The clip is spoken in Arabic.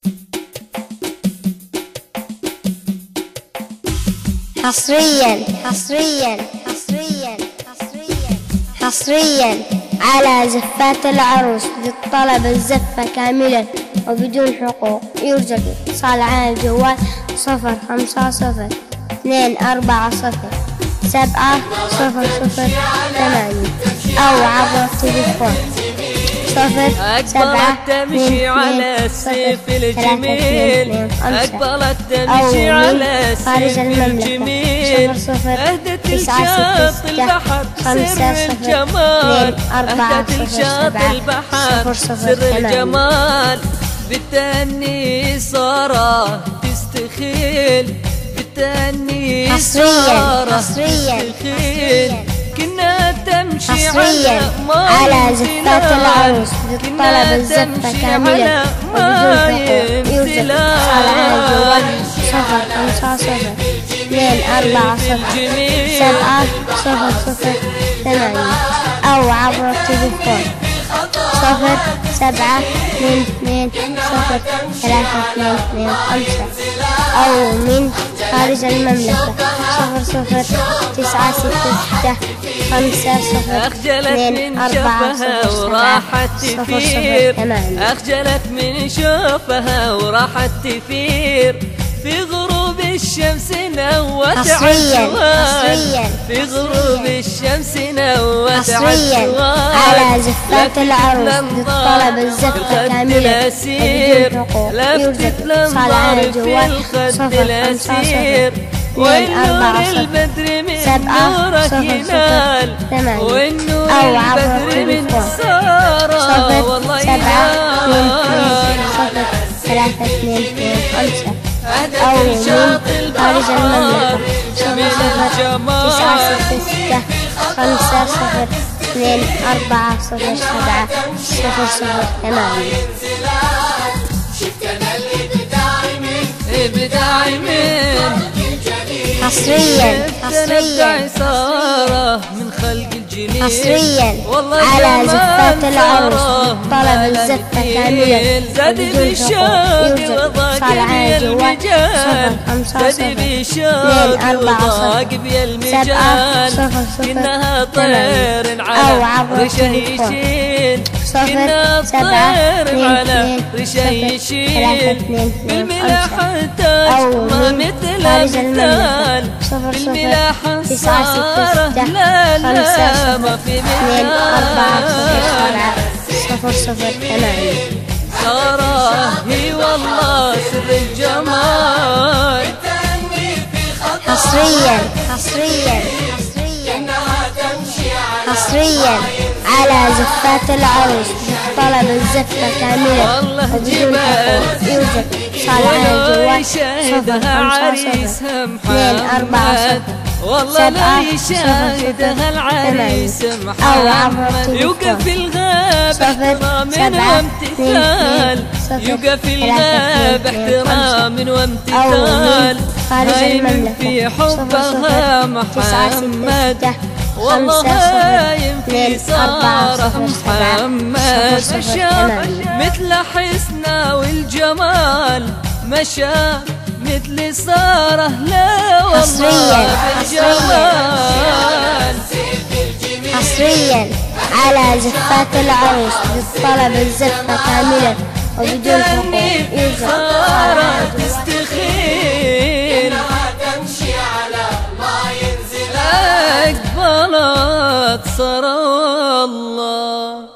حصريا على زفات العروس للطلب الزفة كاملا وبدون حقوق. يرجى الاتصال على الجوال 050207008 أو عبر التليفون أقبلت تمشي على السيف الجميل، أقبلت تمشي على السيف الجميل، أهدت لشاط البحر سر الجمال، أهدت لشاط البحر سر الجمال، بالتأني صارت تستخيل، بالتأني صارت تستخيل، كنا تمشي على زفات العروس للطلب الزفة كاملة وبدون حقوق. يوجد اتصال على الجوال 050207008 أو عبر التليفون 072203225 أو من خارج المملكة أخجلت من شوفها وراحت تفير، أخجلت من شوفها وراحت تفير، في غروب الشمس نوت عالجوال، في غروب الشمس نوت عالجوال، على زفات العروس للطلب الزفة كاملة وبدون حقوق. يوجد اتصال على الجوال 050 والنور البدر من نورك ينال، والنور البدر من سارة والله ينال، أو من خارج المملكة 092407008. حصريا على زفات العروس طلب الزفة كاملة وبدون حقوق. يوجد اتصال على الجوال 050207008 أو عبر التليفون 072203325 أو من خارج المملكة 00962407008. سارة هي والله سر الجمال. حصريا على زفات العروس للطلب الزفة كاملة وبدون حقوق. يوجد اتصال على الجوال 0502044 والله لا يشاهدها العريس محمد، يوقف الغاب احترام وامتثال، يوقف الغاب احترام وامتثال، هايم في حبها محمد، والله هايم في سارة محمد، مشى مثل حسنه والجمال، مشى مثل سارة لا والله بالجمال. حصريا على زفات العروس للطلب الزفة كاملة وبدون حقوق. سارة تستخيل تمشي على ما ينزل، أقبلت سارة الله.